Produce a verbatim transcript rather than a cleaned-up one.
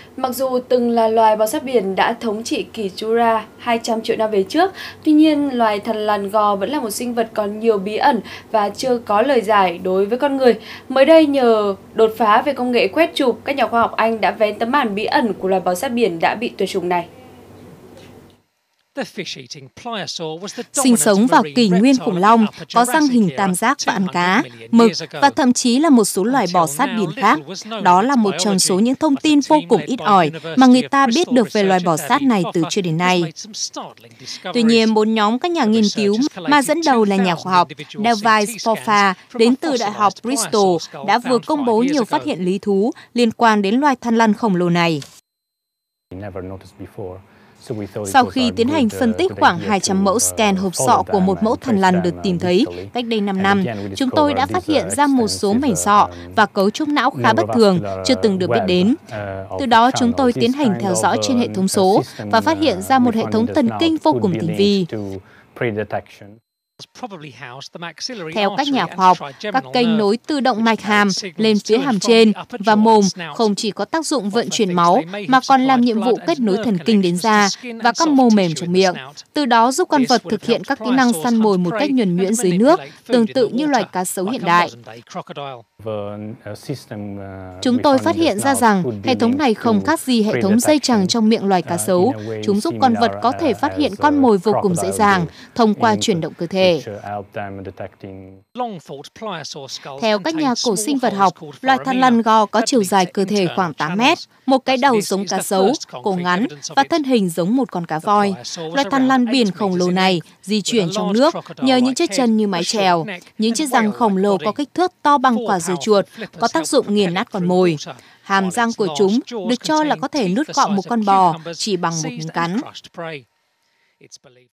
Mặc dù từng là loài bò sát biển đã thống trị kỷ Jura hai trăm triệu năm về trước, tuy nhiên loài thằn lằn gò vẫn là một sinh vật còn nhiều bí ẩn và chưa có lời giải đối với con người. Mới đây, nhờ đột phá về công nghệ quét chụp, các nhà khoa học Anh đã vén tấm màn bí ẩn của loài bò sát biển đã bị tuyệt chủng này. Sinh sống vào kỷ nguyên khủng long, có răng hình tam giác và ăn cá, mực và thậm chí là một số loài bò sát biển khác. Đó là một trong số những thông tin vô cùng ít ỏi mà người ta biết được về loài bò sát này từ trước đến nay. Tuy nhiên, bốn nhóm các nhà nghiên cứu mà dẫn đầu là nhà khoa học David Spoffer đến từ Đại học Bristol đã vừa công bố nhiều phát hiện lý thú liên quan đến loài thằn lằn khổng lồ này. Sau khi tiến hành phân tích khoảng hai trăm mẫu scan hộp sọ của một mẫu thằn lằn được tìm thấy cách đây năm năm, chúng tôi đã phát hiện ra một số mảnh sọ và cấu trúc não khá bất thường, chưa từng được biết đến. Từ đó, chúng tôi tiến hành theo dõi trên hệ thống số và phát hiện ra một hệ thống thần kinh vô cùng tinh vi. Theo các nhà khoa học, các kênh nối từ động mạch hàm lên phía hàm trên và mồm không chỉ có tác dụng vận chuyển máu mà còn làm nhiệm vụ kết nối thần kinh đến da và các mô mềm trong miệng. Từ đó giúp con vật thực hiện các kỹ năng săn mồi một cách nhuần nhuyễn dưới nước, tương tự như loài cá sấu hiện đại. Chúng tôi phát hiện ra rằng hệ thống này không khác gì hệ thống dây chằng trong miệng loài cá sấu. Chúng giúp con vật có thể phát hiện con mồi vô cùng dễ dàng thông qua chuyển động cơ thể. Theo các nhà cổ sinh vật học, loài thằn lằn gò có chiều dài cơ thể khoảng tám mét, một cái đầu giống cá sấu, cổ ngắn và thân hình giống một con cá voi. Loài thằn lằn biển khổng lồ này di chuyển trong nước nhờ những chiếc chân như mái chèo. Những chiếc răng khổng lồ có kích thước to bằng quả dưa chuột, có tác dụng nghiền nát con mồi. Hàm răng của chúng được cho là có thể nuốt gọn một con bò chỉ bằng một miếng cắn.